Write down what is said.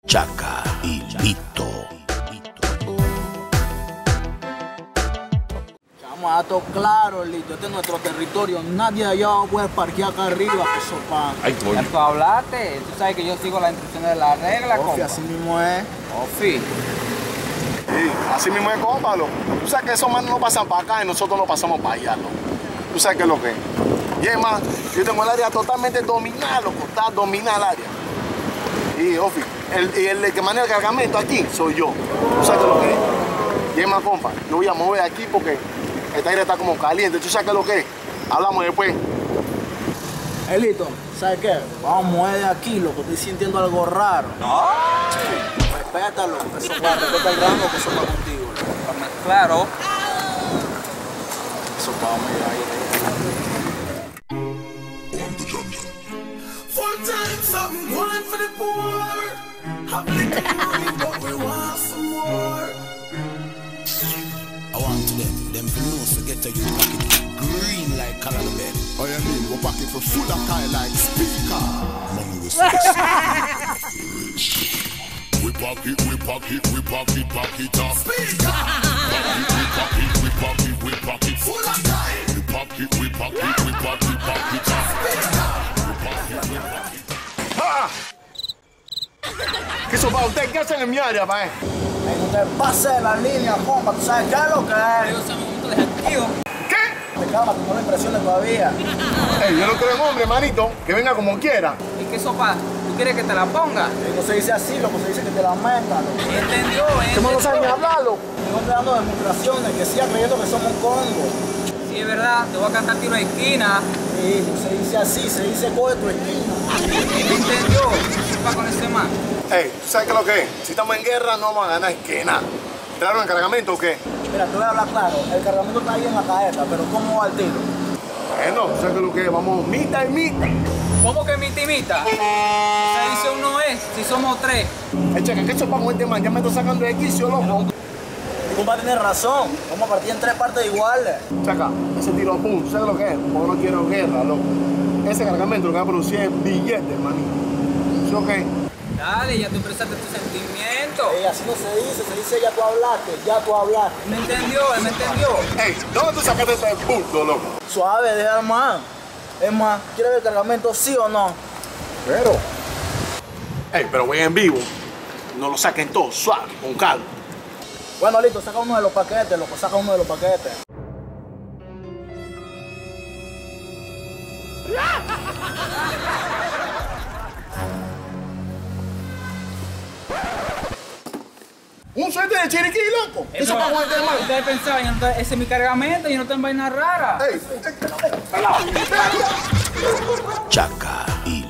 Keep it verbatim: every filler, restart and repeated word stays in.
Chaca y Lito. Vamos a todo claro, Lito. Este es nuestro territorio. Nadie allá va a poder parquear acá arriba, que sopa. Ay, Ya tú hablaste. Tú sabes que yo sigo las instrucciones de la regla, Ofi, compa. así mismo es. Ofi. Sí, así mismo es, compa, loco. Tú sabes que esos manos no pasan para acá y nosotros no pasamos para allá, loco. Tú sabes qué es lo que es. Y es más, yo tengo el área totalmente dominada, loco. Está dominada el área. Y, Ofi, el, y el que maneja el cargamento aquí soy yo. ¿Tú sabes qué es lo que es? Y es más, compa, yo voy a mover aquí porque esta aire está como caliente. ¿Tú sabes qué es lo que es? Hablamos después. Eh, Lito, ¿sabes qué? Vamos a mover de aquí, loco. Estoy sintiendo algo raro. No. Respétalo. Eso va, respeta el rango que eso va contigo, loco. Claro. Eso va, mira ahí. Full time something going for the poor. Have little money, but we want some more. I want to them, them for know so get a you pocket green like color the bed. Oh, you mean we pocket for full of kind like speaker. Money was We pocket, we pocket, we pocket, pocket up. Speaker. We pocket, we pocket, we pocket, full of kind. We pocket, we pocket, we pocket, pocket up. Speaker. We pocket, we pocket. ¡Ah! ¿Qué sopa? ¿Ustedes qué hacen en mi área, pa' eh? Ey, no te pases de la línea, compa. ¿Tú sabes qué es lo que es? ¿Qué? Te calma, que no le impresiones todavía. Ey, yo no creo en hombre, manito. Que venga como quiera. ¿Y qué sopa? ¿Tú quieres que te la ponga? Ey, no se dice así, loco. Se dice que te la metan, loco. ¿Entendió? Que no lo saben ni ¿Entendió? hablar, loco. No te dando demostraciones, que siga creyendo que somos Congo. Sí, es verdad. Te voy a cantar tiro de esquina. Sí, no se dice así, se dice coge tu esquina. ¿Entendió? Sopa con ese man. Ey, ¿tú sabes qué es lo que es? Si estamos en guerra, no vamos a ganar que nada. ¿Trajeron el cargamento o qué? Mira, te voy a hablar claro. El cargamento está ahí en la cajeta, pero ¿cómo va el tiro? Bueno, ¿tú sabes qué es lo que es? Vamos mitad y mitad. ¿Cómo que mi timita? Se dice uno es, si somos tres. Ey, checa, ¿qué sopa con este man? Ya me está sacando de quicio, loco. Tu compa tiene razón. Vamos a partir en tres partes iguales. Checa, ese tiro a pum, ¿tú sabes lo que es? Porque no quiero guerra, loco. Ese cargamento lo que va a producir es billetes, manito. ¿Sí o qué? Dale, ya tú expresaste tus sentimientos. Ey, así no se dice, se dice ya tú hablaste, ya tú hablaste. ¿Me entendió? ¿Él me entendió? Ey, ¿dónde tú sacaste ese bulto, loco? Suave, deja más. Es más, ¿quieres ver el cargamento sí o no? Pero. Ey, pero voy en vivo. No lo saquen todo, suave, con calma. Bueno, listo, saca uno de los paquetes, loco, saca uno de los paquetes. Un suerte de chiriquí, loco. ¿Qué sopa con este man? Ustedes pensaban, yo no te- ese es mi cargamento y no tengo vaina rara. Ey, ey, ey, ey, ey. Chaca y